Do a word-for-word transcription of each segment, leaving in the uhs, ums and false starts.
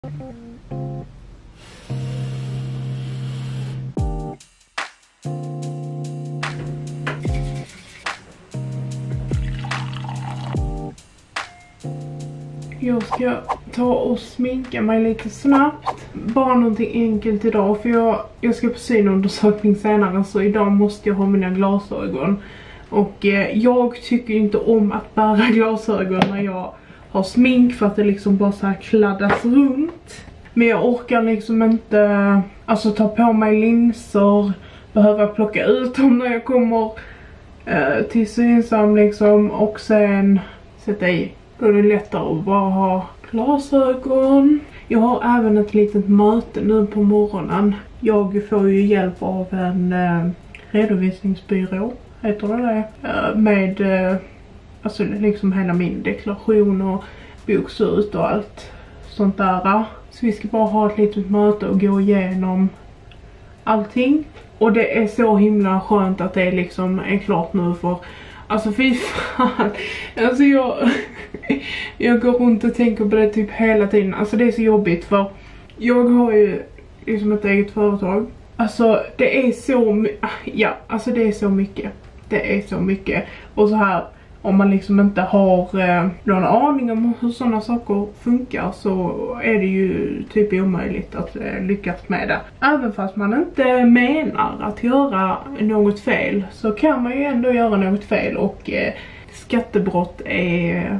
Jag ska ta och sminka mig lite snabbt. Bara någonting enkelt idag. För jag, jag ska på synundersökning senare. Så idag måste jag ha mina glasögon. Och eh, jag tycker inte om att bära glasögon när jag har smink. För att det liksom bara så här kladdas runt. Men jag orkar liksom inte alltså ta på mig linser. Behöva plocka ut dem när jag kommer eh, till synsam liksom. Och sen sätta i. Då är det lättare att bara ha glasögon. Jag har även ett litet möte nu på morgonen. Jag får ju hjälp av en eh, redovisningsbyrå, heter det det? Eh, med eh, alltså liksom hela min deklaration och bokslut och allt sånt där. Så vi ska bara ha ett litet möte och gå igenom allting. Och det är så himla skönt att det liksom är klart nu för... Alltså fy fan, alltså jag, jag går runt och tänker på det typ hela tiden. Alltså det är så jobbigt för jag har ju liksom ett eget företag. Alltså det är så, ja alltså det är så mycket. Det är så mycket. Och så här, om man liksom inte har eh, någon aning om hur sådana saker funkar så är det ju typ omöjligt att eh, lyckas med det. Även fast man inte menar att göra något fel så kan man ju ändå göra något fel och eh, skattebrott är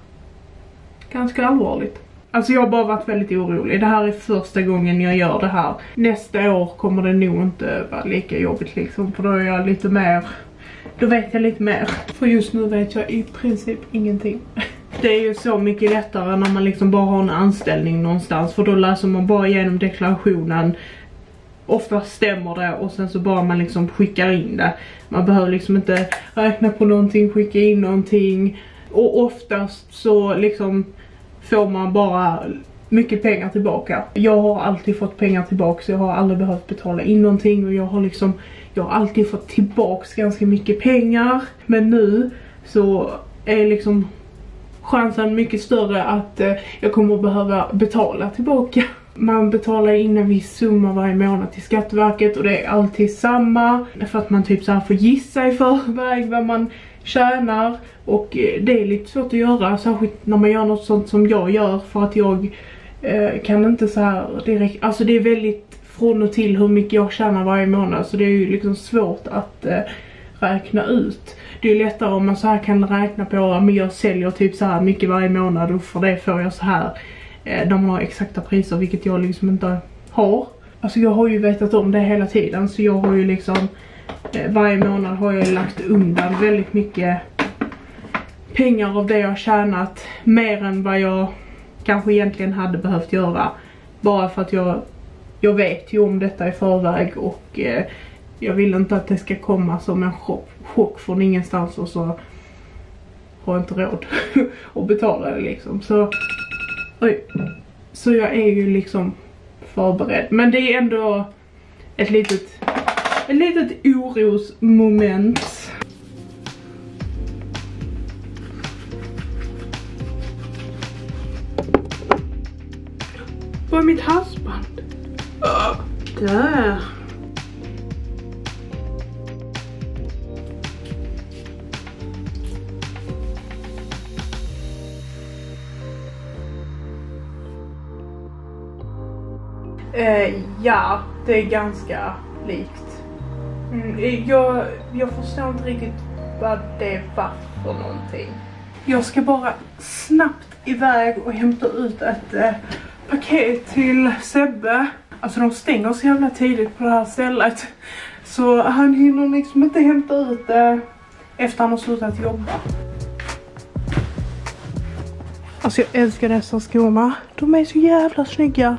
ganska allvarligt. Alltså jag har bara varit väldigt orolig. Det här är första gången jag gör det här. Nästa år kommer det nog inte vara lika jobbigt liksom, för då är jag lite mer... Då vet jag lite mer. För just nu vet jag i princip ingenting. Det är ju så mycket lättare när man liksom bara har en anställning någonstans. För då läser man bara igenom deklarationen. Ofta stämmer det och sen så bara man liksom skickar in det. Man behöver liksom inte räkna på någonting, skicka in någonting. Och oftast så liksom får man bara mycket pengar tillbaka. Jag har alltid fått pengar tillbaka så jag har aldrig behövt betala in någonting. Och jag har liksom... Jag har alltid fått tillbaks ganska mycket pengar. Men nu så är liksom chansen mycket större att eh, jag kommer att behöva betala tillbaka. Man betalar in en viss summa varje månad till Skatteverket. Och det är alltid samma. För att man typ så här får gissa i förväg vad man tjänar. Och eh, det är lite svårt att göra. Särskilt när man gör något sånt som jag gör. För att jag eh, kan inte så här direkt... Alltså det är väldigt... från och till hur mycket jag tjänar varje månad. Så det är ju liksom svårt att eh, räkna ut. Det är ju lättare om man så här kan räkna på om jag säljer typ så här mycket varje månad. Och för det får jag så här eh, där man har exakta priser. Vilket jag liksom inte har. Alltså jag har ju vetat om det hela tiden. Så jag har ju liksom eh, varje månad har jag lagt undan väldigt mycket pengar av det jag tjänat. Mer än vad jag kanske egentligen hade behövt göra. Bara för att jag Jag vet ju om detta i förväg och eh, jag vill inte att det ska komma som en chock, chock från ingenstans och så har jag inte råd att betala det liksom. Så, oj. Så jag är ju liksom förberedd. Men det är ändå ett litet, ett litet orosmoment. Vad är mitt halsband? Där. Eh, ja, det är ganska likt. Mm, jag, jag förstår inte riktigt vad det var för någonting. Jag ska bara snabbt iväg och hämta ut ett eh, paket till Sebbe. Alltså de stänger så jävla tidigt på det här stället. Så han hinner liksom inte hämta ut det efter han har slutat jobba. Alltså jag älskar dessa skorna. De är så jävla snygga.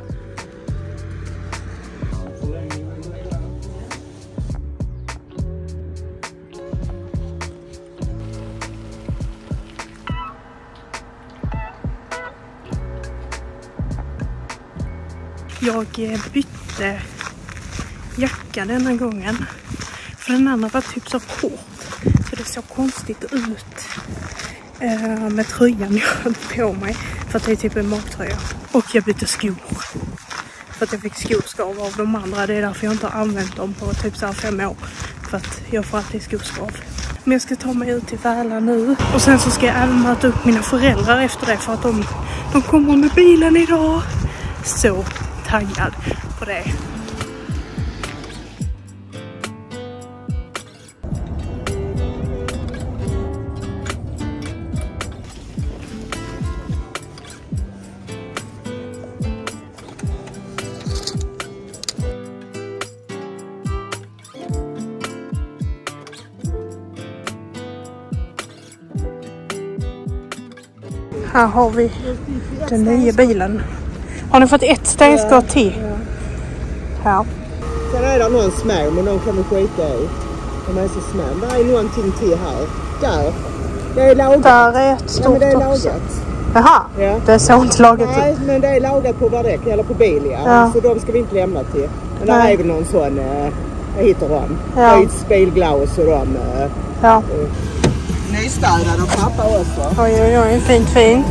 Jag bytte jacka denna gången. För den andra var typ så kort. Så det såg konstigt ut eh, med tröjan jag hade på mig. För att det är typ en magtröja. Och jag bytte skor. För att jag fick skoskav av de andra. Det är därför jag inte har använt dem på typ så här fem år. För att jag får alltid skoskav. Men jag ska ta mig ut till Väla nu. Och sen så ska jag även möta upp mina föräldrar efter det. För att de, de kommer med bilen idag. Så taggad på det. Här har vi den nya bilen. Har ni fått ett stenskott till? Här. Sen är det någon smär, men de kan vi skita i. De är så smär. Det är någonting till här. Där. Det är lagat. Där är ett stort ja, men det är också. lagat. Jaha, ja. Det är så inte lagat. Nej, men det är lagat på vardäck eller på bil, ja. Ja. Så de ska vi inte lämna till. Men där Nej. är väl någon sån, eh, jag hittar dem. Ja. Höjd spilglas och de... Eh, ja. Eh, nystädad och pappa också. Oj, oj, oj, fint, fint.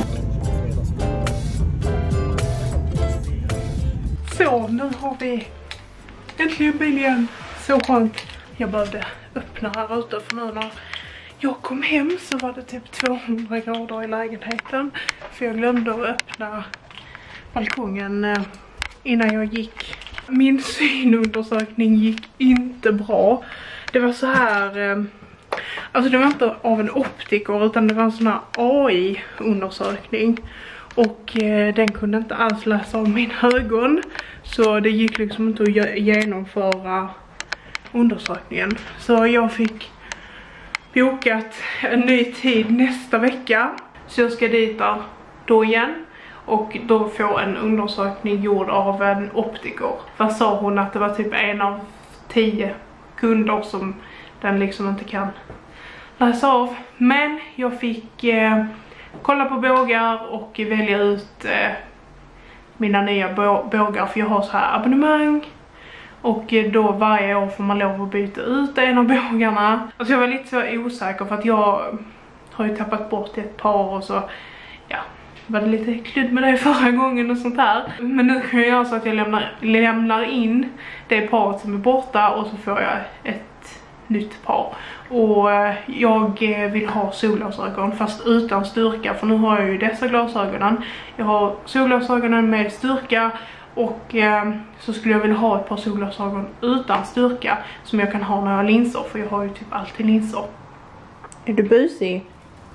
Så, nu har vi äntligen bil igen. Så skönt. Jag behövde öppna här ute för nu när jag kom hem så var det typ tvåhundra grader i lägenheten. För jag glömde att öppna balkongen innan jag gick. Min synundersökning gick inte bra. Det var så här... Alltså det var inte av en optiker utan det var en sån här A I-undersökning. Och eh, den kunde inte alls läsa av mina ögon. Så det gick liksom inte att genomföra undersökningen. Så jag fick bokat en ny tid nästa vecka. Så jag ska dit där då igen. Och då få en undersökning gjord av en optiker. Vad sa hon att det var typ en av tio kunder som den liksom inte kan läsa av. Men jag fick eh, kolla på bågar och välja ut eh, mina nya bågar. För jag har så här abonnemang. Och eh, då varje år får man lov att byta ut en av bågarna. Alltså jag var lite så osäker för att jag har ju tappat bort ett par och så ja, var det lite kludd med det förra gången och sånt här. Men nu kan jag göra så att jag lämnar, lämnar in det paret som är borta och så får jag ett nytt par. Och jag vill ha solglasögon fast utan styrka, för nu har jag ju dessa glasögonen. Jag har solglasögonen med styrka och eh, så skulle jag vilja ha ett par solglasögon utan styrka som jag kan ha när jag har linser, för jag har ju typ alltid linser. Är du busig?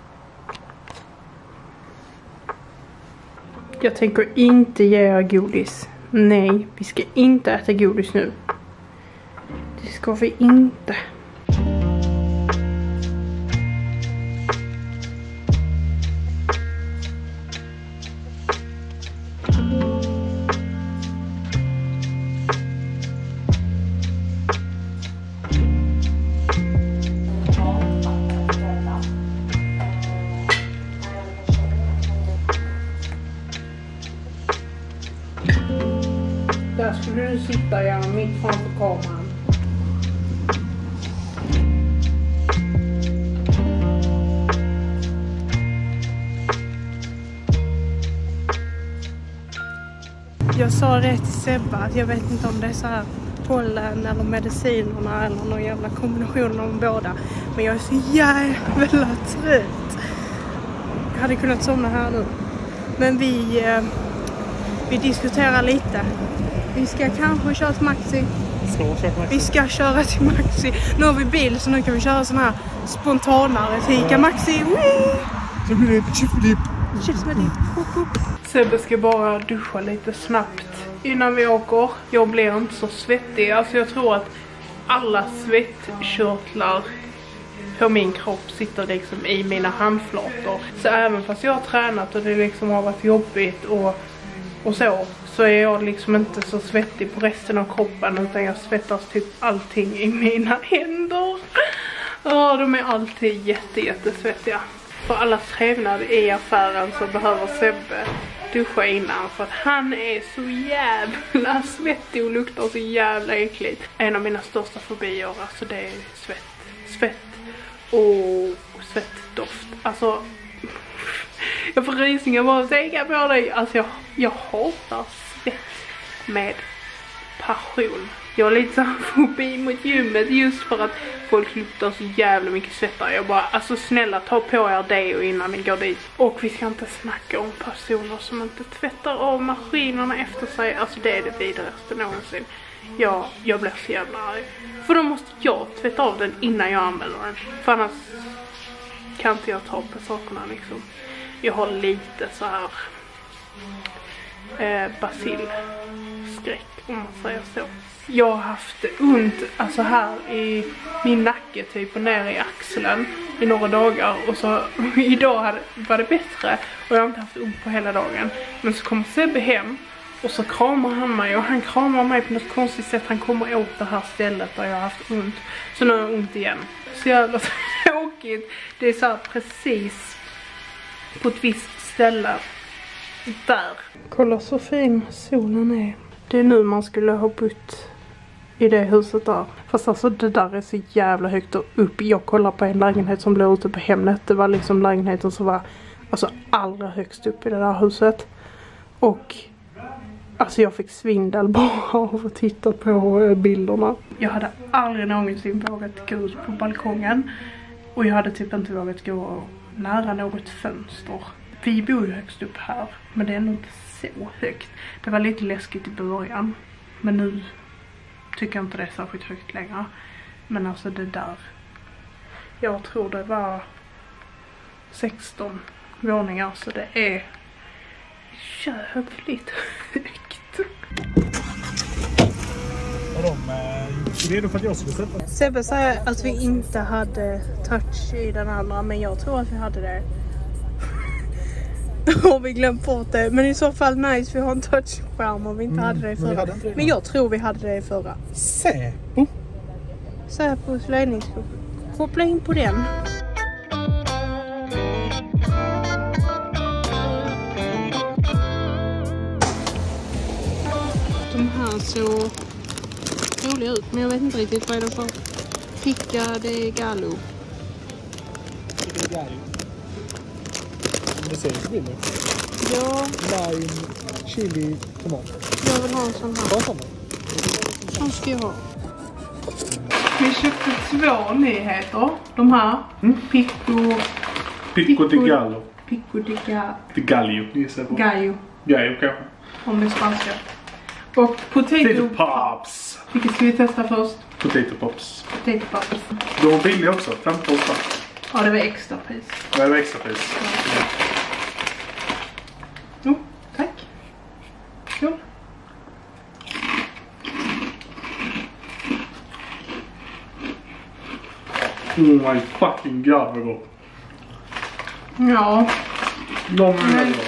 Jag tänker inte ge er godis. Nej, vi ska inte äta godis nu. Det ska vi inte. Där skulle du sitta, ja, mitt framför kameran. Jag sa det till Sebba att jag vet inte om det är så här pollen eller medicinerna eller någon jävla kombination av båda. Men jag är så jävla trött. Jag hade kunnat somna här nu. Men vi, eh, vi diskuterar lite. Vi ska kanske köra till Maxi. Ska köra till Maxi. Vi ska köra till Maxi. Nu har vi bil så nu kan vi köra sån här spontanare till Ica Maxi. Så blir det chipflip. Sebbe ska bara duscha lite snabbt innan vi åker. Jag blir inte så svettig. Alltså jag tror att alla svettkörtlar på min kropp sitter liksom i mina handflator. Så även fast jag har tränat och det liksom har varit jobbigt och, och så, så är jag liksom inte så svettig på resten av kroppen, utan jag svettas typ allting i mina händer. Ja, de är alltid jätte, jättesvettiga. För alla trevnad i affären så behöver Sebbe duscha innan, för att han är så jävla svettig och luktar så jävla äckligt. En av mina största fobier, alltså det är svett. Svett och svettdoft. Alltså Jag får rysningar bara att tänka på dig. Alltså jag, jag hatar svett med passion. Jag har lite så här fobi mot gymmet just för att folk luktar så jävla mycket svettar. Jag bara, alltså snälla ta på er det och innan ni går dit. Och vi ska inte snacka om personer som inte tvättar av maskinerna efter sig. Alltså det är det vidrigaste någonsin. Jag, jag blir så jävla arg. För då måste jag tvätta av den innan jag använder den. För annars kan inte jag ta på sakerna liksom. Jag har lite så här eh, basilskräck om man säger så. Jag har haft ont alltså här i min nacke typ och ner i axeln i några dagar. Och så idag hade, var det bättre och jag har inte haft ont på hela dagen. Men så kommer Sebbe hem och så kramar han mig och han kramar mig på något konstigt sätt. Han kommer åt det här stället där jag har haft ont. Så nu har jag ont igen. Så jävla tråkigt. Det är så här precis på ett visst ställe. Där. Kolla så fin solen är. Det är nu man skulle ha bott i det huset där. Fast alltså det där är så jävla högt upp. Jag kollar på en lägenhet som blev ute på Hemnet. Det var liksom lägenheten som var alltså allra högst upp i det där huset. Och alltså jag fick svindel bara av att titta på bilderna. Jag hade aldrig någonsin vågat gå ut på balkongen. Och jag hade typ inte vågat gå nära något fönster. Vi bor ju högst upp här. Men det är nog inte så högt. Det var lite läskigt i början. Men nu tycker jag inte det är särskilt högt längre. Men alltså det där. Jag tror det var sexton våningar. Så det är jävligt högt. Och de är redo för att jag skulle sätta. Sebbe säger att vi inte hade touch i den andra. Men jag tror att vi hade det. Då har vi glömt bort det. Men i så fall nice, vi har en touchskärm om vi inte mm, hade det i förra. Men, det men jag tror vi hade det i förra. Säpo? Säpos ledningsgrupp. Koppla in på den. De här så roliga ut, men jag vet inte riktigt vad är det för. Pica de gallo. Pica de gallo. Det ser ut bilder. Ja. Lime, chili, tomat. Jag vill ha en sån här. Vad sån? Sån ska jag ha. Vi köpte två nyheter. De här. Mm. Pico... Pico de gallo. Pico de gallo. De gallo. Gallo. Gallo kanske. Om det är spanska. Och potato pops. Vilket ska vi testa först? Potato pops. Potato pops. De var billiga också. femton spänn. Ja, det var extra pris. Ja, det var extra pris. Ja. Jo, tack. Jo. Oh my fucking god vad gott. Ja. De är väldigt bra.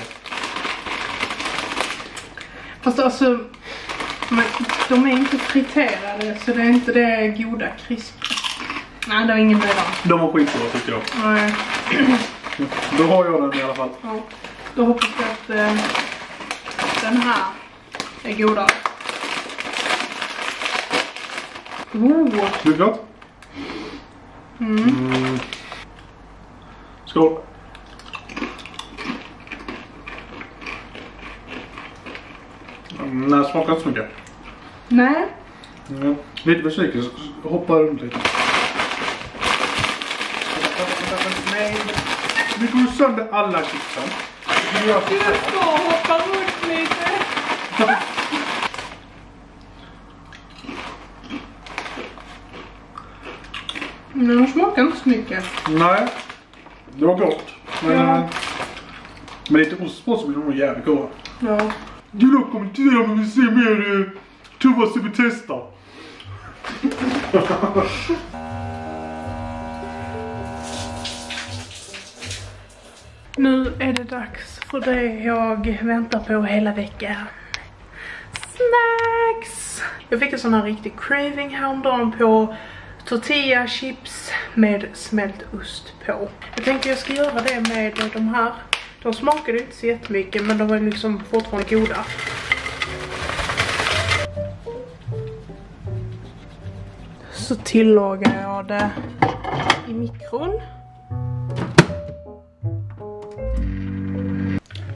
Fast alltså, men de är inte friterade så det är inte det goda krisp. Nej, det var ingen där. De var skitbra tycker jag. Nej. Då har jag den i alla fall. Ja. Då hoppas jag att eh, den här är godare. Oh. Det är gott. Mm. Mm. Skål. Mm, det smakar inte så mycket. Nej. Mm. Lite besviken så hoppar runt lite. Nej. Vi går sönder alla chipsen. Du ska hoppa runt lite. Men de smakar inte så mycket. Nej. Det var gott. Men, ja. men lite ost på så blir de jävligt goda. Ja. Gilla och kommentera om ni vill se mer eh, Tuva ska vi testa. Nu är det dags för det jag väntar på hela veckan. Snacks! Jag fick en sån här riktig craving häromdagen på tortilla chips med smält ost på. Jag tänkte jag ska göra det med de här. De smakade inte så jättemycket men de var liksom fortfarande goda. Så tillagar jag det i mikron.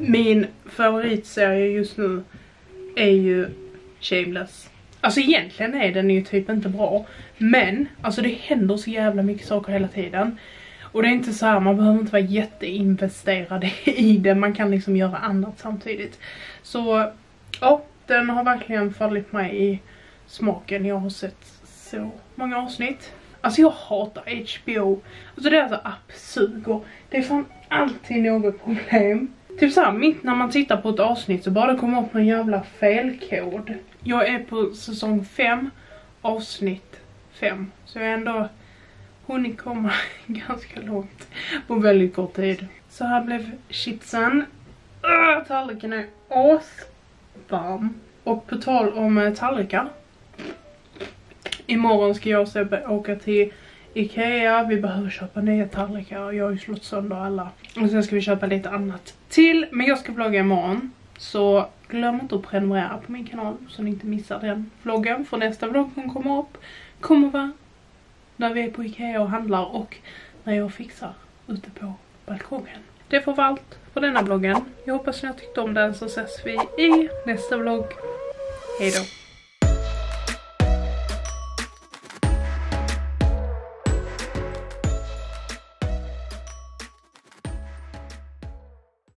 Min favoritserie just nu är ju Shameless. Alltså egentligen är den ju typ inte bra. Men alltså det händer så jävla mycket saker hela tiden. Och det är inte så här, man behöver inte vara jätteinvesterad i det. Man kan liksom göra annat samtidigt. Så ja, den har verkligen fallit mig i smaken. Jag har sett så många avsnitt. Alltså jag hatar H B O. Alltså det är alltså appsuger. Det är fan alltid något problem. Typ såhär, mitt när man tittar på ett avsnitt så bara det kommer upp en jävla felkod. Jag är på säsong fem, avsnitt fem. Så jag är ändå hunnit komma ganska långt på väldigt kort tid. Så här blev chipsen. Uh, tallriken är asvarm. Och på tal om uh, tallrikar. Imorgon ska jag och Sebbe åka till Ikea. Vi behöver köpa nya tallrikar. Jag har ju slått sönder alla. Och sen ska vi köpa lite annat till. Men jag ska vlogga imorgon. Så glöm inte att prenumerera på min kanal. Så ni inte missar den vloggen. För nästa vlogg som kommer upp kommer vara när vi är på Ikea och handlar. Och när jag fixar ute på balkongen. Det får vara allt för denna vloggen. Jag hoppas ni har tyckt om den, så ses vi i nästa vlogg. Hej då.